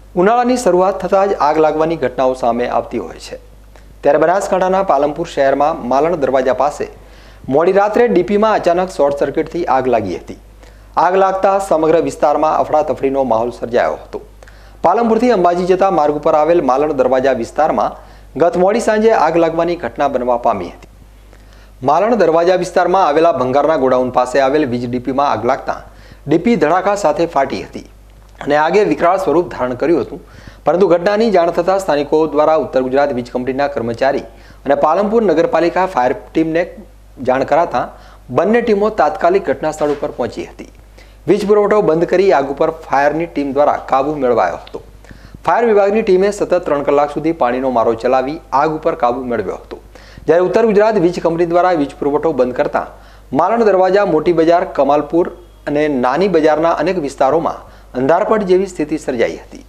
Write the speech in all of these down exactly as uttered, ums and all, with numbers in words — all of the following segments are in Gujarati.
ઉનાળાની શરૂઆત થતાં જ આગ લાગવાની ઘટનાઓ સામે આવતી હોય છે। ત્યારે બનાસકાંઠાના પાલનપુર શહેરમાં માલણ દરવાજા પાસે મોડી રાત્રે ડીપીમાં અચાનક શોર્ટ સર્કિટથી આગ લાગી હતી। આગ લાગતા સમગ્ર વિસ્તારમાં અફડાતફડીનો માહોલ સર્જાયો હતો। પાલનપુરથી અંબાજી જતા માર્ગ ઉપર આવેલ માલણ દરવાજા વિસ્તારમાં ગત મોડી સાંજે આગ લાગવાની ઘટના બનવા પામી હતી। માલણ દરવાજા વિસ્તારમાં આવેલા ભંગારના ગોડાઉન પાસે આવેલ વીજ ડીપીમાં આગ લાગતા ડીપી ધડાકા સાથે ફાટી હતી અને આગે વિકરાળ સ્વરૂપ ધારણ કર્યું હતું। પરંતુ ઘટનાની જાણ થતાં સ્થાનિકો દ્વારા ઉત્તર ગુજરાત વીજ કંપનીના કર્મચારી અને પાલનપુર નગરપાલિકા ફાયર ટીમને જાણ કરાતા બંને ટીમો તાત્કાલિક ઘટના સ્થળ ઉપર પહોંચી હતી। વીજ પુરવઠો બંધ કરી આગ ઉપર ફાયરની ટીમ દ્વારા કાબુ મેળવાયો હતો। ફાયર વિભાગની ટીમે સતત ત્રણ કલાક સુધી પાણીનો મારો ચલાવી આગ ઉપર કાબુ મેળવ્યો હતો। જ્યારે ઉત્તર ગુજરાત વીજ કંપની દ્વારા વીજ પુરવઠો બંધ કરતા માલણ દરવાજા, મોટી બજાર, કમાલપુર અને નાની બજારના અનેક વિસ્તારોમાં અંધારપટ જેવી સ્થિતિ સર્જાઈ હતી।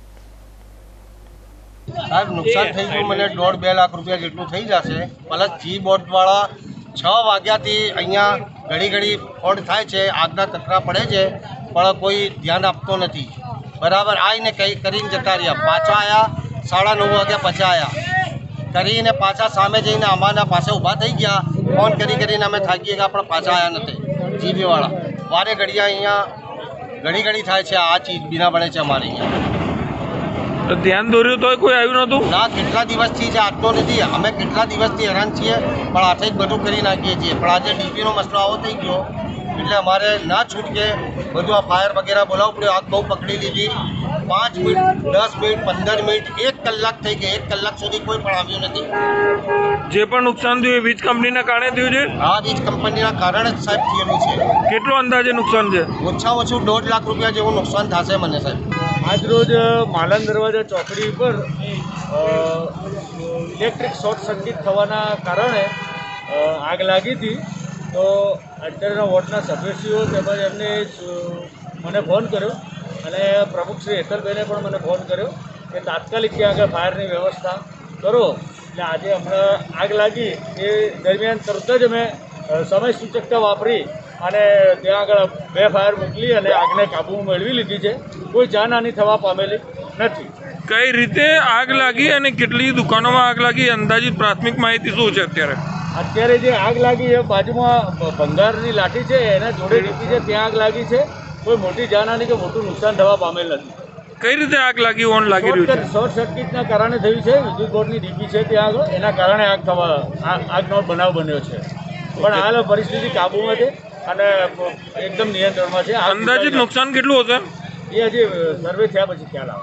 સાહેબ નુકસાન થઈ ગયું, મને દોઢ બે લાખ રૂપિયા જેટલું થઈ જશે। પ્લસ જી બોર્ડવાળા છ વાગ્યાથી અહીંયા ઘડી ઘડી ફોડ થાય છે, આગના તકરા પડે છે, પણ કોઈ ધ્યાન આપતો નથી। બરાબર આવીને કંઈ કરીને જતા રહ્યા, પાછા આવ્યા સાડા નવ વાગ્યા પાછા આવ્યા કરીને પાછા સામે જઈને અમારા પાસે ઊભા થઈ ગયા। ફોન કરી કરીને અમે થાકી ગયા પણ પાછા આવ્યા નથી જીબીવાળા। વારે ઘડિયા અહીંયા ઘડી ઘડી થાય છે, આ ચીજ બીના બને છે અમારે અહીંયા। તો ધ્યાન દોર્યું તો કોઈ આવ્યું નહોતું ના, કેટલા દિવસથી છે આજનો નથી। અમે કેટલા દિવસથી હેરાન છીએ પણ આથી જ બધું કરી નાખીએ છીએ, પણ આજે ડીપીનો મસલો આવો થઈ ગયો એટલે અમારે ના છૂટકે બધું આ ફાયર વગેરે બોલાવવું પડ્યું। આગ બહુ પકડી લીધી, પાંચ મિનિટ, દસ મિનિટ, પંદર મિનિટ, એક કલાક થઈ ગઈ, એક કલાક સુધી કોઈ પણ આવ્યું નથી। જે પણ નુકસાન થયું એ વીજ કંપનીના કારણે થયું છે? આ વીજ કંપનીના કારણે જ સાહેબ થયેલું છે। કેટલું અંદાજે નુકસાન છે? ઓછામાં ઓછું દોઢ લાખ રૂપિયા જેવું નુકસાન થશે મને સાહેબ। આજ રોજ માલણ દરવાજા ચોકડી ઉપર ઇલેક્ટ્રિક શોર્ટ સર્કિટ થવાના કારણે આગ લાગી હતી। તો અત્યારના વોર્ડના સભ્યશ્રીઓ તેમજ એમને મને ફોન કર્યો અને પ્રમુખ શ્રી હેતલબેને પણ મને ફોન કર્યો કે તાત્કાલિક ત્યાં આગળ ફાયરની વ્યવસ્થા કરો। એટલે આજે હમણાં આગ લાગી એ દરમિયાન તરત જ અમે સમય સૂચકતા વાપરી અને ત્યાં આગળ બે ફાયર મોકલી અને આગને કાબૂમાં મેળવી લીધી છે। કોઈ જાનહાનિ થવા પામેલી નથી। કઈ રીતે આગ લાગી અને કેટલી દુકાનોમાં આગ લાગી, અંદાજિત પ્રાથમિક માહિતી શું છે અત્યારે? અત્યારે જે આગ લાગી એ બાજુમાં ભંગારની લાઠી છે એના જોડે ડીપી છે, ત્યાં આગ લાગી છે। કોઈ મોટી જાનહાનિ કે મોટું નુકસાન થવા પામેલ નથી। કઈ રીતે આગ લાગી ઓન લાગી રહ્યું છે? શોર્ટ સર્કિટના કારણે થયું છે। વિદ્યુત બોર્ડની ડીપી છે ત્યાં આગળ, એના કારણે આગ થવા આગનો બનાવ બન્યો છે, પણ હાલ પરિસ્થિતિ કાબૂમાં છે અને એકદમ નિયંત્રણમાં છે। અંદાજિત નુકસાન કેટલું હશે એ હજી સર્વે થયા પછી ખ્યાલ આવે।